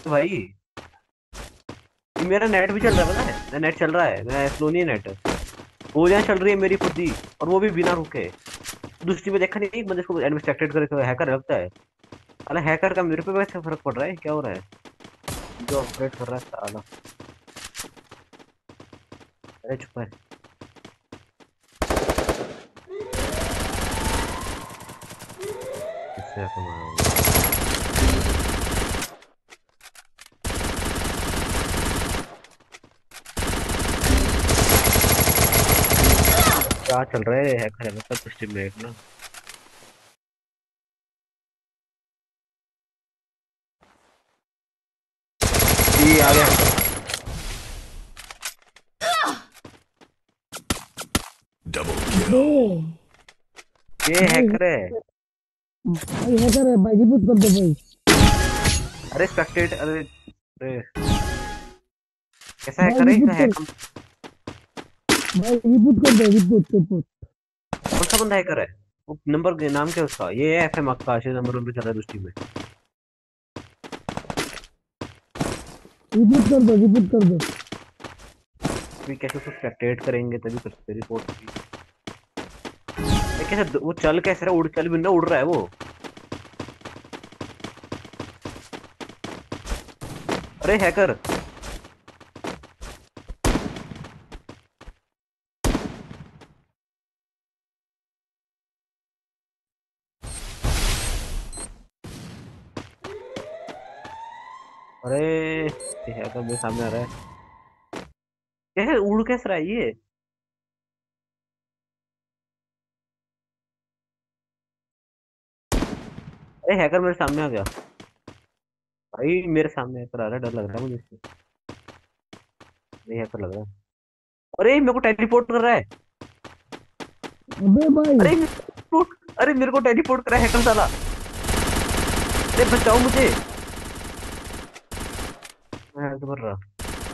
भाई ये मेरा नेट भी चल रहा है, पता है मेरा नेट चल रहा है, मेरा स्लो नहीं है नेट। वो यहाँ चल रही है मेरी खुद ही, और वो भी बिना रुके। दूसरी में देखा नहीं, एक बंदे को एडमिनिस्ट्रेटेड करके हैकर लगता है। अरे हैकर का मेरे पे वैसे फर्क पड़ रहा है, क्या हो रहा है? जो ऑपरेट कर रहा है साला। अरे चुप है। इससे ऐसे मारूंगा। क्या चल रहा है, हैकर है मतलब सिस्टम में एक ना। ये आ गया हैकर। बे ये भाई हैकर है। भाई हैकर है भाई, रिपोर्ट कर दो भाई। अरे स्पेक्टेट, अरे अरे कैसा भाई हैकर है रिपोर्ट इसका कर, हैक? भाई रिपोर्ट कर दो, रिपोर्ट रिपोर्ट। कौन सा बंदा हैकर है? वो नंबर नाम क्या है उसका? ये है एफएम आकाश, ये नंबर 1 पे चल रहा है दोस्ती में। रिपोर्ट कर दो, रिपोर्ट कर दो। भी कैसे उसको स्पेक्टेट करेंगे तभी कर सकते रिपोर्ट भी। ये कैसे वो चल कैसे रहा, उड़ चल भी ना, उड़ रहा है वो। अरे हैकर। अरे ये हैकर मेरे सामने आ रहा है। कैसे उड़ कैसे रहा है ये? अरे हैकर मेरे सामने आ गया। भाई मेरे सामने हैकर आ रहा है, डर लग रहा है मुझे इससे। नहीं हैकर लग रहा है। अरे मेरे को टेलीपोर्ट कर रहा है। अबे भाई अरे मेरे को टेलीपोर्ट कर रहा है हैकर साला। अरे बचाओ मुझे। मैं हेल्थ भर रहा।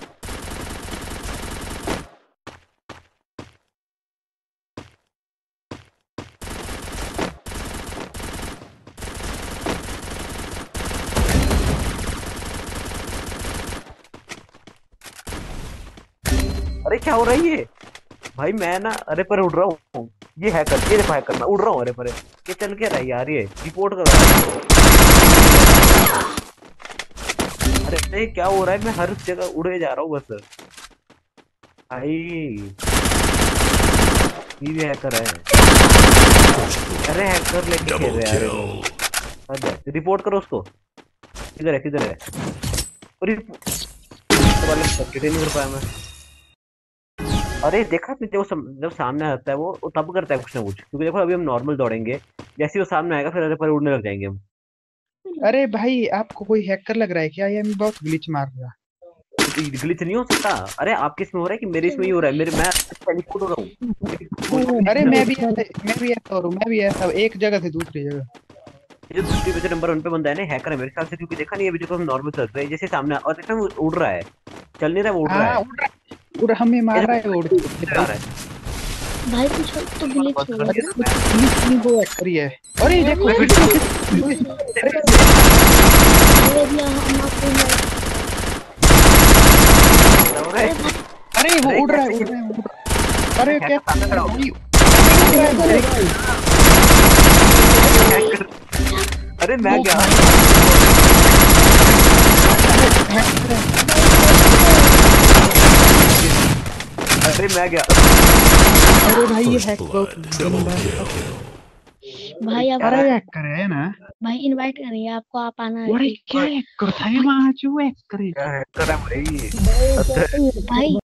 अरे क्या हो रहा है ये? भाई मैं ना अरे पर उड़ रहा हूँ। ये हैकर, ये देखो हैकर, मैं उड़ रहा हूँ अरे पर। ये चल क्या रहा है यार, ये रिपोर्ट कर रहा है। अरे क्या हो रहा है, मैं हर जगह उड़े जा रहा हूँ बस। भाई ये भी हैकर है। अरे हैकर लेके खेल रहे हैं यार ये लोग। रिपोर्ट करो उसको। किधर है, किधर है? और वाले नहीं कर पाया मैं। अरे देखा तुझे, वो जब सामने आता है वो तब करता है कुछ ना कुछ, क्योंकि देखो अभी हम नॉर्मल दौड़ेंगे। जैसे ही वो सामने आएगा फिर अरे पर उड़ने लग जाएंगे हम। अरे भाई आपको कोई हैकर लग रहा है क्या? ये मैं बहुत ग्लिच मार रहा। ग्लिच नहीं हो सकता। अरे आपके इसमें हो रहा है कि मेरे इसमें ही हो रहा है? मेरे मैं टेलीपोर्ट हो रहा हूँ। अरे भाई मैं भी ऐसा हो रहा हूँ, मैं भी ऐसा एक जगह से दूसरी जगह। ये जो दूसरी पे जो नंबर 1 पे बंदा है ना, हैकर है मेरे ख्याल से, क्योंकि देखा नहीं अभी जो हम नॉर्मल चल रहे हैं जैसे सामने और देखा वो उड़ रहा है। चल नहीं रहा, वो उड़ रहा हाँ है। उड़ हमें ये मार रहा है देखो उड़ के आ भाई। रहा है। भाई कुछ तो ग्लिच बंद हो कर गया अरे ना। दिया कुछ ग्लिच नहीं वो हैकर ही है। अरे अरे देखो मैं। फिर से अरे अरे भैया हम आपको अरे भाई अरे वो अरे उड़ रहा है कैसे उड़ ये रहा है उड़ रहा है। अरे हैकर कैसे सामने उड़ खड़ा रहा हो है भाई? गया? उड़ रहा है हैकर है भाई। भाई। हैकर। अरे मैं वो क्या? हैकर है। अरे मैं क्या? अरे भाई ये First हैक बहुत blood, double गंदा है। kill. अरे भाई आप क्या अरे है? हैकर है ना? भाई इनवाइट करेंगे आपको, आप आना अरे एक क्या बार। हैकर था ये? वहां जो हैकर है। क्या हैकर है भाई? भाई क्या ही है भाई